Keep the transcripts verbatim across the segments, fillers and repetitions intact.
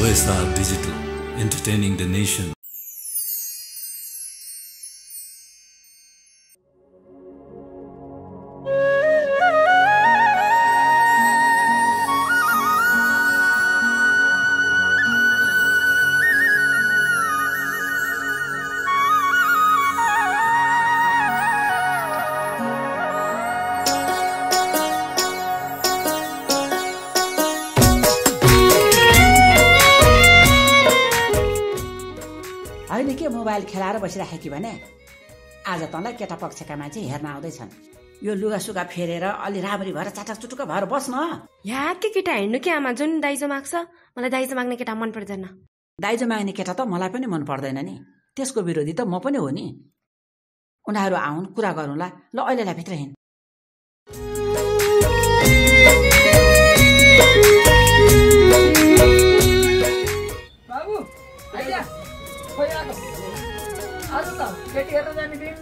O S R Digital, entertaining the nation. होइन के mobile खेलाएर बसिराखे कि भने आज तँलाई केटा पक्षका मान्छे हेर्न आउँदैछन्। यो लुगा सुगा फेरेर अलि राम्ररी भएर चाटक चुटुक भएर बस्न। यहाँ के केटा हिँड्नु के आमा, जुन दाइजो माग्छ मलाई दाइजो माग्ने केटा मन पर्दैन। दाइजो माग्ने केटा त मलाई पनि मन पर्दैन नि, त्यसको विरोधी त म पनि हो नि। उनीहरू आउन्, कुरा गरौँला। ल अहिलेलाई भित्र हिँड। बाबु आइजा खोइ आएको आज त केटी हेर्न जाने दिन।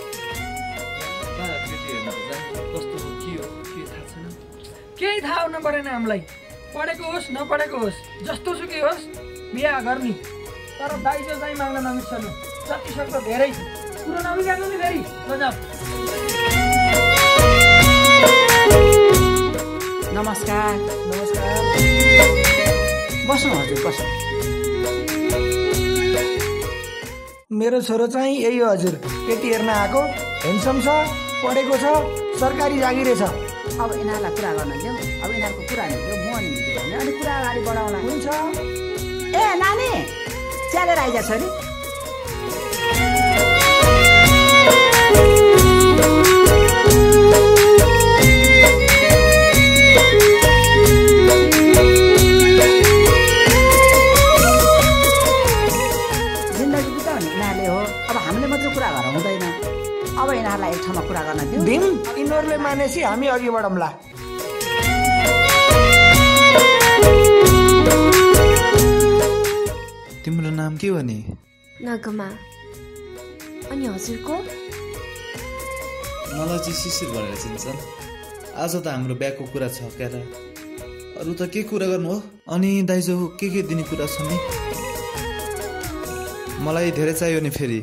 केटी हेर्न जाने कस्तो के हो के थाहा छैन। केही थाहा हुन परेन हामीलाई। पढेको होस् नपढेको होस् जस्तो सुकै होस् बिहा गर्ने, तर दाइजो चाहिँ माग्न नमिर्सनु। जति सक्दो धेरै कुरो नबिगार्नु नि फेरि। लजाऊ। नमस्कार। नमस्कार। बस्नु हजुर, बस्नु। मेरो छोरो चाहिँ यही हो हजुर, केटी हेर्न आएको, हेन्डसम छ, पढेको छ, सरकारी जागिरे छ। अब यिनीहरूलाई कुरा गर्न दिउँ। अब यिनीहरूको कुरा निक्ल्यो, म निक्ल्यो भने अनि कुरा अगाडि बढाउँला। हुन्छ। ए नानी च्यालेर आइजा छोरी। जिन्दगी बिताउने यिनीहरूले हो, अब हामीले मात्रै कुरा गरेर हुँदैन। अब यिनीहरूलाई एक ठाउँमा कुरा गर्न दिउँ। दिम यिनीहरूले मानेपछि हामी अघि बढौँला। तिम्रो नाम के हो नि? नगमा। अनि हजुरको? मलाई चाहिँ शिशिर भनेर चिन्छन्। आज त हाम्रो बिहाको कुरा छ क्या र? अरू त के कुरा गर्नु हो? अनि दाइजो के के दिने कुरा छ नि? मलाई धेरै चाहियो नि फेरि।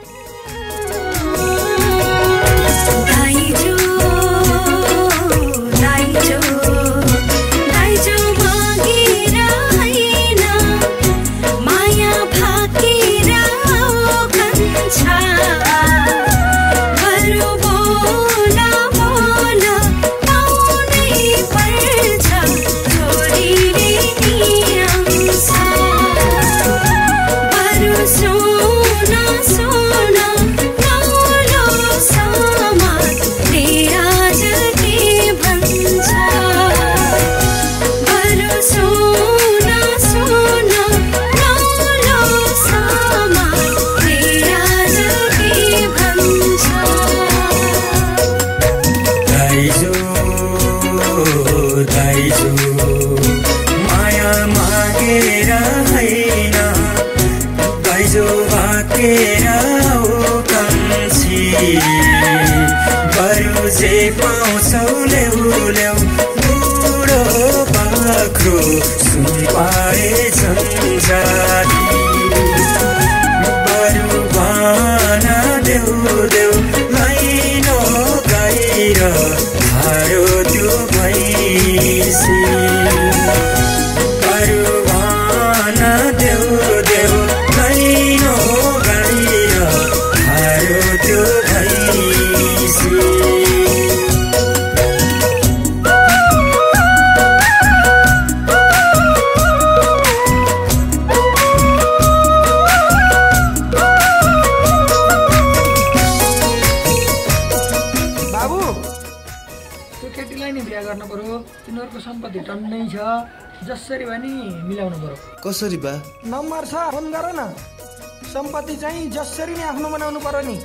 सम्पत्ति टन्नै छ, जसरी भए नि मिलाउनु पर्यो। कसरी बा? नम्बर छ, फोन गर न। सम्पत्ति चाहिँ जसरी नै आफ्नो बनाउनु पर्यो नि।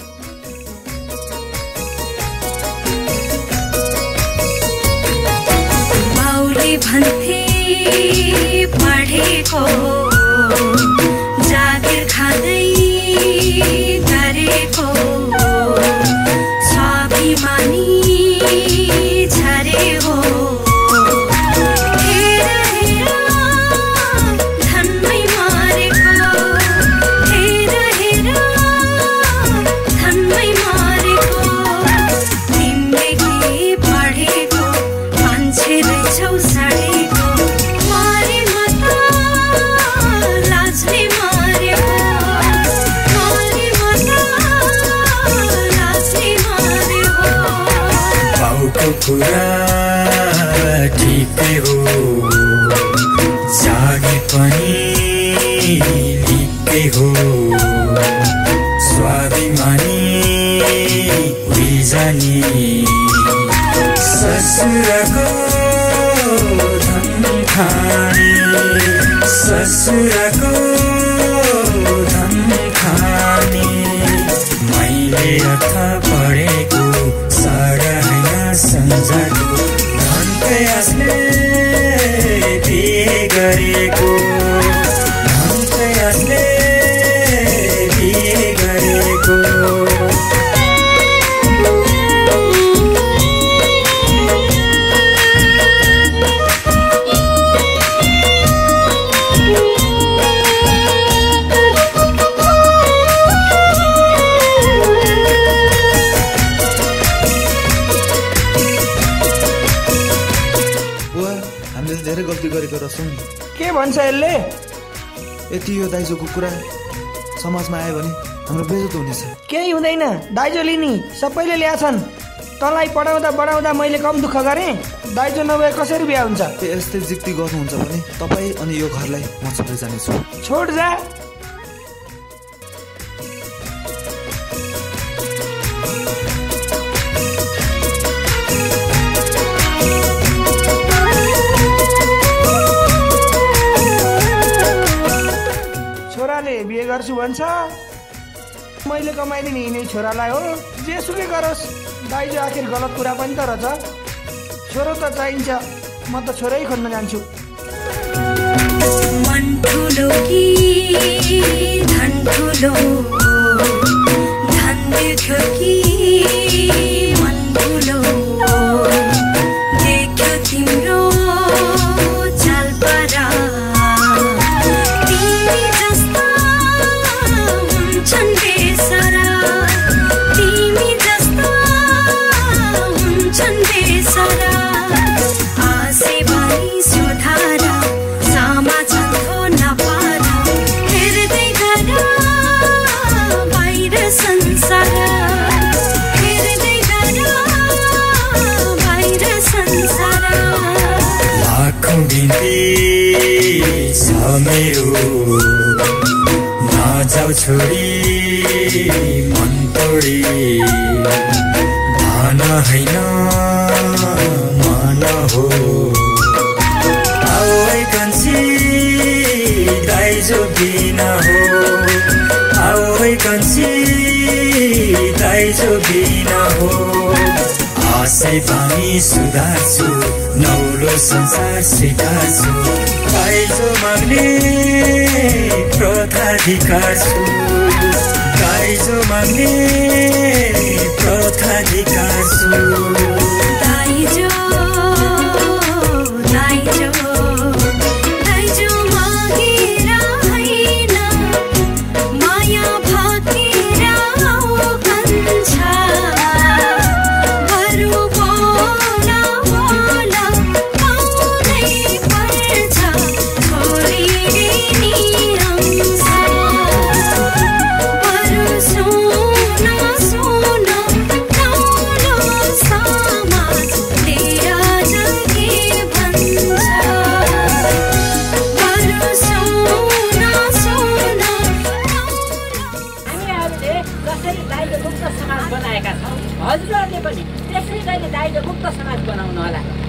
बाउले भन्थे पढेको जागिर खाँदै गरेको स्वाभिमानी झरे हो। हेर हेर धन्न पनि लिकै हो स्वाभिमानी जानी ससुरको धन खाने ससुरको धन खाने मैले अर्थ पढेको सारा हैन सम्झाको धनकै आशले बिहे गरेको धनकै आशले बिहे गरेको धेरै गल्ती गरेको रहेछौँ नि। के भन्छ यसले? यति यो दाइजोको कुरा समाजमा आयो भने हाम्रो बेइज्जत हुनेछ। केही हुँदैन, दाइजो लिनी सबैले ल्याछन्। तँलाई पढाउँदा बढाउँदा मैले कम दुःख गरेँ, दाइजो नभए कसरी बिहा हुन्छ? यस्तै जिक्ती गर्नुहुन्छ भने तपाईँ अनि यो घरलाई म छोडेर जानेछु। छोड जा। बिहे गर्छु भन्छ, मैले कमाइदिने यिनै छोरालाई हो। जे सुकै गरोस्, दाइजो आखिर गलत कुरा पनि त रहेछ। छोरो त चाहिन्छ, म त छोरै खोज्न जान्छु। मन ठुलो कि धन ठुलो, धन देख्यो कि मन ठुलो, देख्यो तिम्रो चाल पारा मेरो नजाऊ छोडी मन तोडी धन हैन मन हो आऊ है कन्छी दाइजो बिना हो आऊ है कन्छी दाइजो बिना हो आशै पानी सुधार्छु नौलो संसार सिकार्छु दाइजो माग्ने प्रथाधिकार छु दाइजो माग्ने प्रथाधिकार छु दाइजो दाइजो दाइजो मागेर हैन माया भागेर आउँछ बरु बोला बोला पाउँदै पर्छ छोरी नि आउँछ बरु सुन सुन नौलो समाज तेरा जगे भन्छ बरु सुन सुन हामीहरूले जसरी दाइजो मुक्त समाज बनाएका छौँ हजुरहरूले पनि त्यसै गरी दाइजो मुक्त समाज बनाउनु होला।